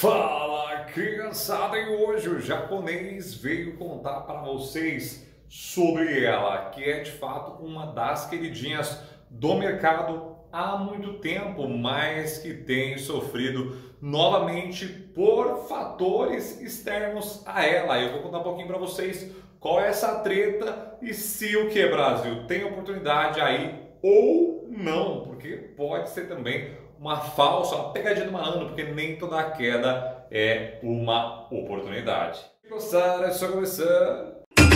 Fala, criançada! E hoje o japonês veio contar para vocês sobre ela, que é de fato uma das queridinhas do mercado há muito tempo, mas que tem sofrido novamente por fatores externos a ela. Eu vou contar um pouquinho para vocês qual é essa treta e se o que, Brasil, tem oportunidade aí ou não, porque pode ser também uma falsa, uma pegadinha do malandro, porque nem toda queda é uma oportunidade. Moçada, é só começar.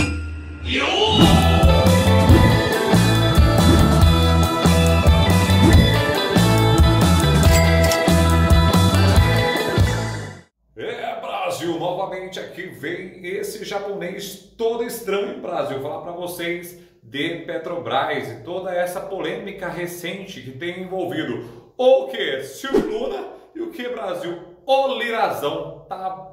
Brasil, novamente aqui vem esse japonês todo estranho, Brasil, falar para vocês de Petrobras e toda essa polêmica recente que tem envolvido o que? Silvio Luna e o que, Brasil? O Lirazão. Tá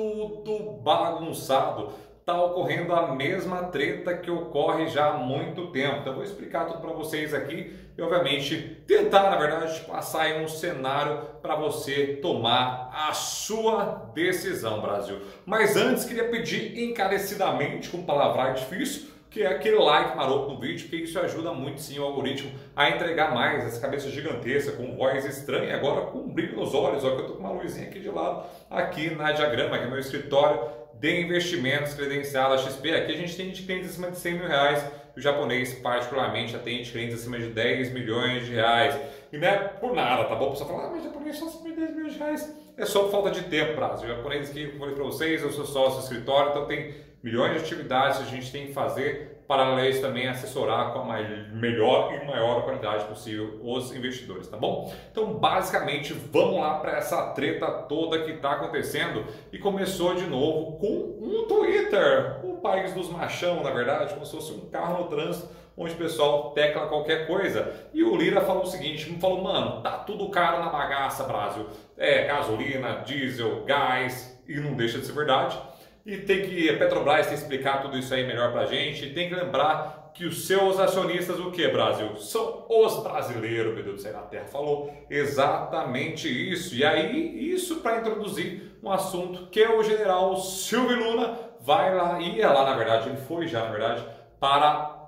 tudo bagunçado. Tá ocorrendo a mesma treta que ocorre já há muito tempo. Então eu vou explicar tudo para vocês aqui e obviamente tentar, na verdade, passar aí um cenário para você tomar a sua decisão, Brasil. Mas antes queria pedir encarecidamente, com palavra difícil, que é aquele like maroto no vídeo, porque isso ajuda muito sim o algoritmo a entregar mais essa cabeça gigantesca, com voz estranha, agora com um brilho nos olhos, ó, que eu tô com uma luzinha aqui de lado, aqui na Diagrama, que é meu escritório de investimentos credenciado a XP. Aqui a gente tem clientes acima de 100 mil reais, e o japonês particularmente atende clientes acima de 10 milhões de reais. E não é por nada, tá bom? O pessoal fala, mas o japonês só acima de 10 milhões de reais. É só por falta de tempo, Brasil. O japonês aqui, como eu falei para vocês, eu sou sócio do escritório, então tem milhões de atividades que a gente tem que fazer para isso também assessorar com a melhor e maior qualidade possível os investidores, tá bom? Então, basicamente, vamos lá para essa treta toda que está acontecendo e começou de novo com um Twitter, o país dos machão, na verdade, como se fosse um carro no trânsito, onde o pessoal tecla qualquer coisa. E o Lira falou o seguinte, falou, mano, tá tudo caro na bagaça, Brasil. É, gasolina, diesel, gás, e não deixa de ser verdade. E a Petrobras tem que explicar tudo isso aí melhor pra gente. E tem que lembrar que os seus acionistas, o que, Brasil? São os brasileiros, meu Deus do céu, a Terra falou exatamente isso. E aí, isso para introduzir um assunto que o general Silvio Luna vai lá, ia lá, na verdade, ele foi já, na verdade, para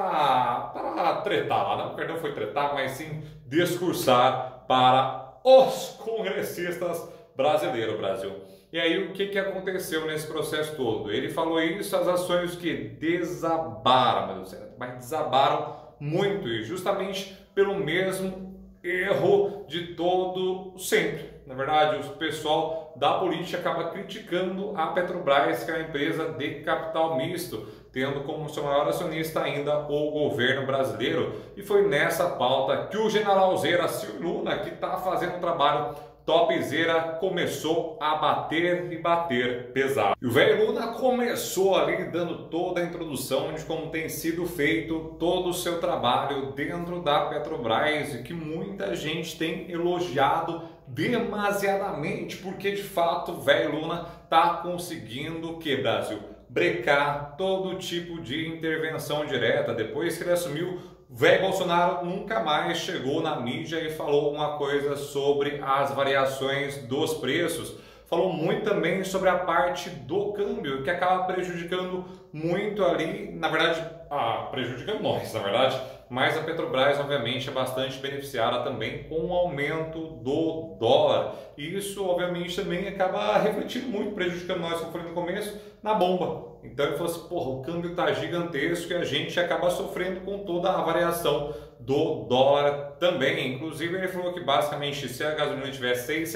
tretar lá. Não, perdão, foi tretar, mas sim discursar para os congressistas brasileiros, Brasil. E aí o que aconteceu nesse processo todo? Ele falou isso, as ações que desabaram, meu Deus do céu, mas desabaram muito e justamente pelo mesmo erro de todo sempre. Na verdade, o pessoal da política acaba criticando a Petrobras, que é uma empresa de capital misto, tendo como seu maior acionista ainda o governo brasileiro. E foi nessa pauta que o generalzeira Silvio Luna, que está fazendo um trabalho topzera, começou a bater e bater pesado. E o velho Luna começou ali dando toda a introdução de como tem sido feito todo o seu trabalho dentro da Petrobras e que muita gente tem elogiado demasiadamente, porque de fato o velho Luna está conseguindo o que, Brasil? Brecar todo tipo de intervenção direta. Depois que ele assumiu, o velho Bolsonaro nunca mais chegou na mídia e falou uma coisa sobre as variações dos preços. Falou muito também sobre a parte do câmbio, que acaba prejudicando muito ali, na verdade, prejudicando nós, na verdade, mas a Petrobras, obviamente, é bastante beneficiada também com o aumento do dólar. E isso, obviamente, também acaba refletindo muito, prejudicando nós, como eu falei no começo, na bomba. Então ele falou assim, porra, o câmbio está gigantesco e a gente acaba sofrendo com toda a variação do dólar também. Inclusive ele falou que basicamente se a gasolina tiver R$6,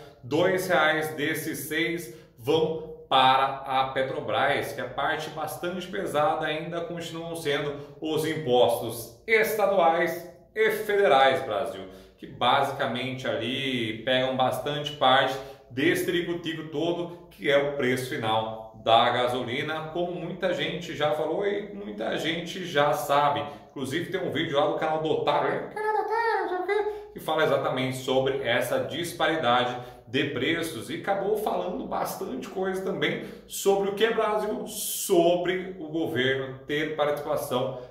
R$2 desses 6 vão para a Petrobras, que a parte bastante pesada ainda continuam sendo os impostos estaduais e federais, Brasil, que basicamente ali pegam bastante parte desse tributo todo, que é o preço final da gasolina, como muita gente já falou e muita gente já sabe. Inclusive tem um vídeo lá do canal do Otário, que fala exatamente sobre essa disparidade de preços e acabou falando bastante coisa também sobre o que é Brasil, sobre o governo ter participação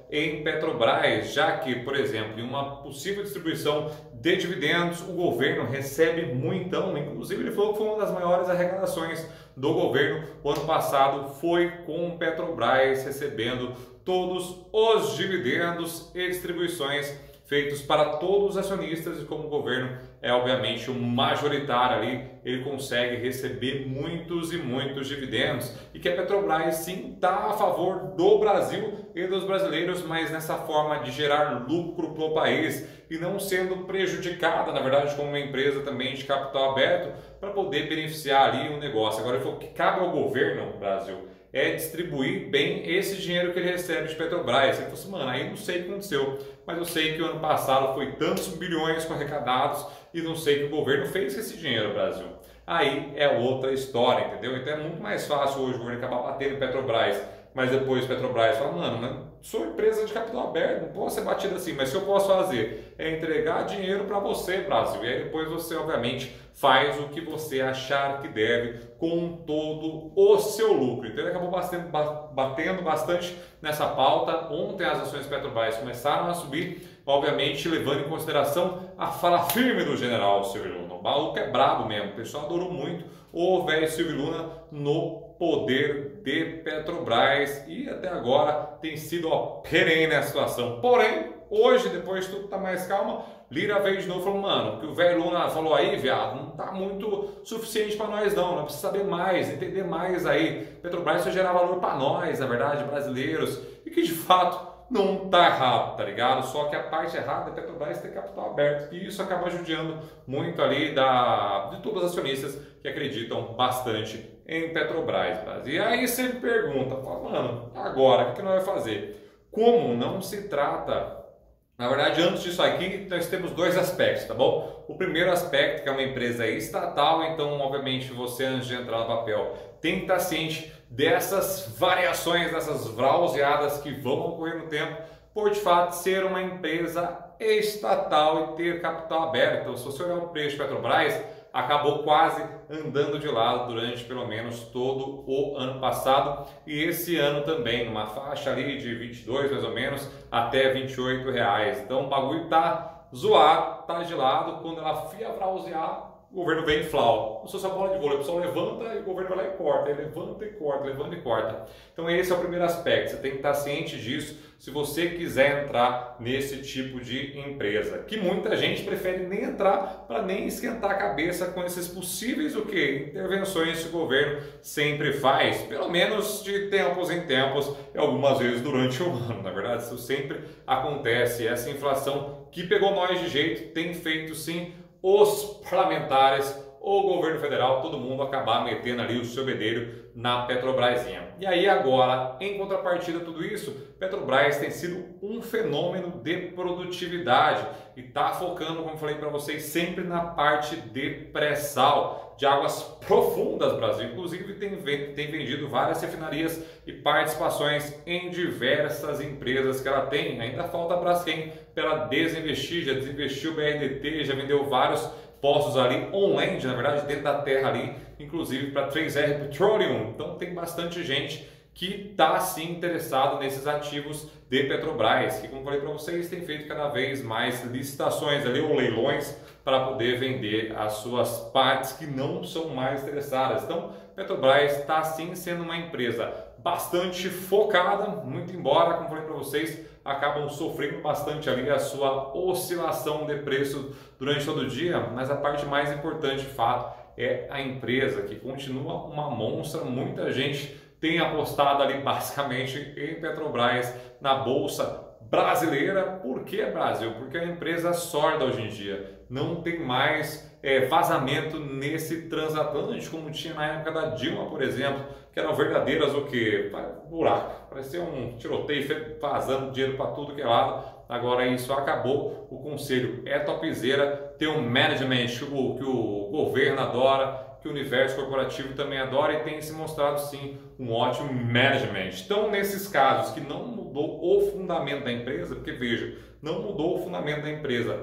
em Petrobras, já que, por exemplo, em uma possível distribuição de dividendos, o governo recebe muitão, inclusive ele falou que foi uma das maiores arrecadações do governo o ano passado, foi com Petrobras recebendo todos os dividendos e distribuições feitos para todos os acionistas, e como o governo é obviamente o majoritário ali, ele consegue receber muitos e muitos dividendos, e que a Petrobras sim está a favor do Brasil e dos brasileiros, mas nessa forma de gerar lucro para o país e não sendo prejudicada, na verdade, como uma empresa também de capital aberto, para poder beneficiar ali o negócio. Agora, o que cabe ao governo do Brasil é distribuir bem esse dinheiro que ele recebe de Petrobras. Você falou assim, mano, aí não sei o que aconteceu, mas eu sei que o ano passado foi tantos bilhões arrecadados e não sei o que o governo fez com esse dinheiro, Brasil. Aí é outra história, entendeu? Então é muito mais fácil hoje o governo acabar batendo em Petrobras, mas depois Petrobras fala, mano, mas sou empresa de capital aberto, não posso ser batido assim, mas o que eu posso fazer é entregar dinheiro para você, Brasil, e aí depois você obviamente faz o que você achar que deve com todo o seu lucro. Então ele acabou batendo bastante nessa pauta. Ontem as ações Petrobras começaram a subir, obviamente levando em consideração a fala firme do general Silvio Luna. O maluco é brabo mesmo, o pessoal adorou muito o velho Silvio Luna no poder de Petrobras e até agora tem sido perene a situação. Porém, hoje, depois de tudo está mais calma, Lira veio de novo e falou, mano, o que o velho Luna falou aí, viado, não tá muito suficiente para nós não precisa saber mais, entender mais aí. Petrobras só gerar valor para nós, na verdade, brasileiros, e que de fato não tá errado, tá ligado? Só que a parte errada é Petrobras ter capital aberto, e isso acaba judiando muito ali de todos os acionistas que acreditam bastante em Petrobras. E aí você me pergunta, fala, mano, agora o que nós vamos fazer? Como não se trata... Na verdade, antes disso aqui, nós temos dois aspectos, tá bom? O primeiro aspecto, que é uma empresa estatal, então, obviamente, você, antes de entrar no papel, tem que estar ciente dessas variações, dessas vrauseadas que vão ocorrer no tempo, por, de fato, ser uma empresa estatal e ter capital aberto. Então, se você olhar o preço de Petrobras, acabou quase andando de lado durante pelo menos todo o ano passado e esse ano também, numa faixa ali de 22 mais ou menos até R$28. Então o bagulho tá zoado, tá gelado. Quando ela fia vrausear, o governo vem e flau. Não sou só bola de vôlei, o pessoal levanta e o governo vai lá e corta, ele levanta e corta, levanta e corta. Então esse é o primeiro aspecto, você tem que estar ciente disso se você quiser entrar nesse tipo de empresa, que muita gente prefere nem entrar para nem esquentar a cabeça com esses possíveis intervenções que o governo sempre faz, pelo menos de tempos em tempos e algumas vezes durante o ano. Na verdade, isso sempre acontece. Essa inflação que pegou nós de jeito tem feito sim os parlamentares, o governo federal, todo mundo acabar metendo ali o seu bedelho na Petrobrasinha. E aí agora, em contrapartida a tudo isso, Petrobras tem sido um fenômeno de produtividade e está focando, como falei para vocês, sempre na parte de pré-sal, de águas profundas, Brasil. Inclusive tem vendido várias refinarias e participações em diversas empresas que ela tem. Ainda falta a Braskem para ela desinvestir, já desinvestiu o BRDT, já vendeu vários postos ali on-land, na verdade, dentro da terra ali, inclusive para 3R Petroleum. Então tem bastante gente que está sim interessado nesses ativos de Petrobras, que, como falei para vocês, tem feito cada vez mais licitações ali ou leilões para poder vender as suas partes que não são mais interessadas. Então, Petrobras está sim sendo uma empresa bastante focada, muito embora, como falei para vocês, acabam sofrendo bastante ali a sua oscilação de preço durante todo o dia, mas a parte mais importante, de fato, é a empresa, que continua uma monstra. Muita gente tem apostado ali basicamente em Petrobras na Bolsa brasileira. Por que Brasil? Porque é uma empresa sólida hoje em dia. Não tem mais vazamento nesse transatlântico como tinha na época da Dilma, por exemplo, que eram verdadeiras o quê? Buraco. Parecia um tiroteio vazando dinheiro para tudo que é lado. Agora isso acabou. O conselho é topzera, tem um management que o governo adora, que o universo corporativo também adora e tem se mostrado sim um ótimo management. Então, nesses casos que não mudou o fundamento da empresa, porque veja, não mudou o fundamento da empresa,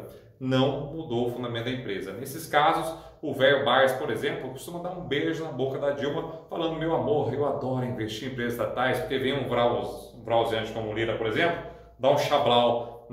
Nesses casos, o velho Bars, por exemplo, costuma dar um beijo na boca da Dilma, falando: meu amor, eu adoro investir em empresas estatais, porque vem um brauseante como o Lira, por exemplo, dá um chablau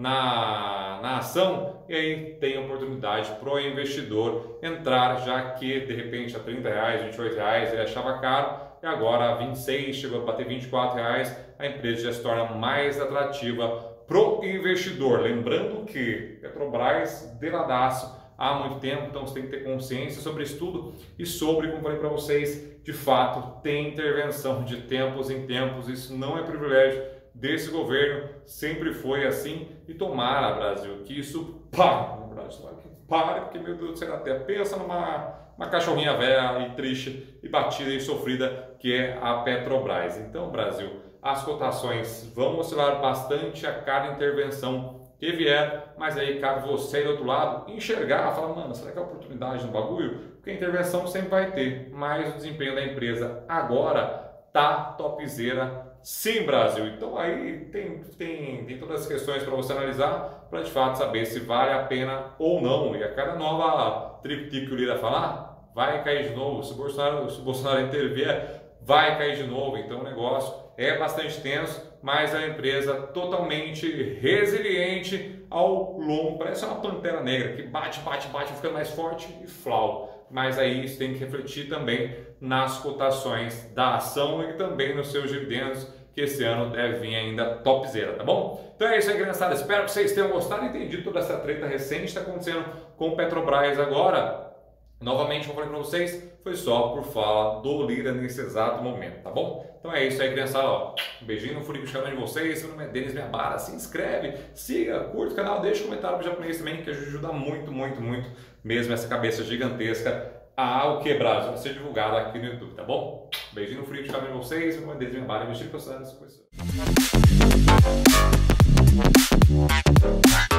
na ação, e aí tem oportunidade para o investidor entrar, já que de repente a R$30, R$28 ele achava caro, e agora a 26 chegou a bater R$24, a empresa já se torna mais atrativa para o investidor. Lembrando que Petrobras deladaço há muito tempo, então você tem que ter consciência sobre isso tudo e sobre, como falei para vocês, de fato tem intervenção de tempos em tempos, isso não é privilégio desse governo, sempre foi assim, e tomara, Brasil, que isso pare no Brasil, que pare, porque, meu Deus do céu, até pensa uma cachorrinha velha e triste e batida e sofrida que é a Petrobras. Então, Brasil, as cotações vão oscilar bastante a cada intervenção que vier, mas aí cabe você do outro lado enxergar, falar, mano, será que é oportunidade no bagulho? Porque a intervenção sempre vai ter, mas o desempenho da empresa agora tá topzera sim, Brasil. Então aí tem todas as questões para você analisar, para de fato saber se vale a pena ou não. E a cada nova triptico que o Lira falar, vai cair de novo. Se o Bolsonaro intervier, vai cair de novo. Então o negócio é bastante tenso, mas é uma empresa totalmente resiliente ao longo. Parece uma pantera negra que bate, fica mais forte e flau. Mas aí isso tem que refletir também nas cotações da ação e também nos seus dividendos, que esse ano deve vir ainda topzera, tá bom? Então é isso aí, criançada. Espero que vocês tenham gostado e entendido toda essa treta recente que está acontecendo com o Petrobras agora. Novamente, como eu falei para vocês, foi só por fala do Lira nesse exato momento, tá bom? Então é isso aí, criançada. Ó, um beijinho no furico de canal de vocês. Meu nome é Denis Miyabara. Se inscreve, siga, curta o canal, deixa um comentário pro japonês também, que ajuda muito mesmo essa cabeça gigantesca ao que Brasil vai ser divulgado aqui no YouTube, tá bom? Beijinho no furico de canal de vocês. Meu nome é Denis Miyabara. Investir em